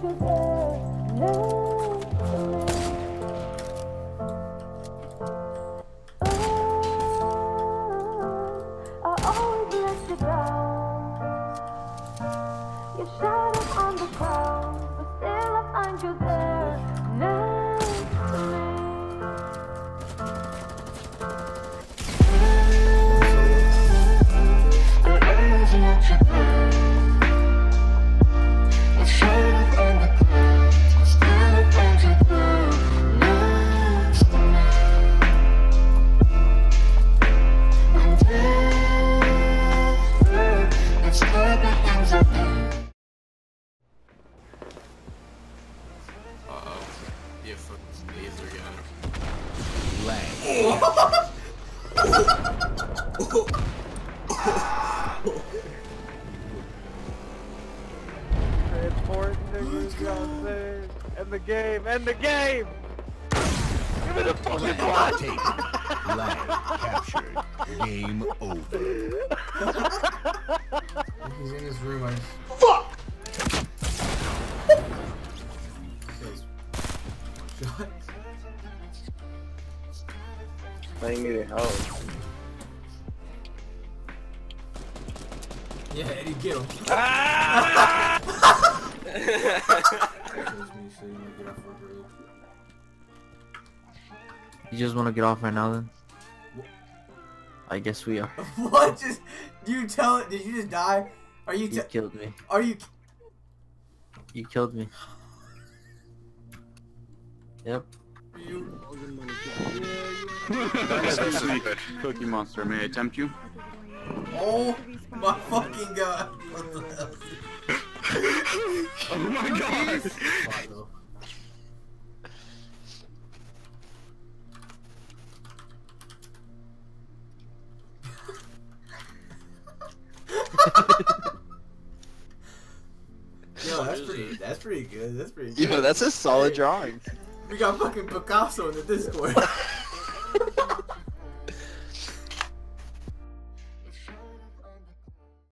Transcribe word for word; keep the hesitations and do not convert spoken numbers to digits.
you there next to me. Oh, I always let you down. You shadow on the ground, but still I find you there next to me. Uh-oh. Yeah, fuck these are gonna Transport niggas out there. End the game, end the game! Give me the fucking block! Lag captured. Game over. He's in his room. I... Fuck! Shut. Playing me the hell. Yeah, Eddie, get him. Ah! You just want to get off right now, then? I guess we are. What? Just you tell it? Did you just die? Are you? You killed me. Are you? You killed me. Yep. You? That's a good Cookie Monster. May I tempt you? Oh my fucking god! What the hell? Oh my god! Yo, that's pretty. That's pretty good. That's pretty good. Yo, that's a solid drawing. We got fucking Picasso in the Discord.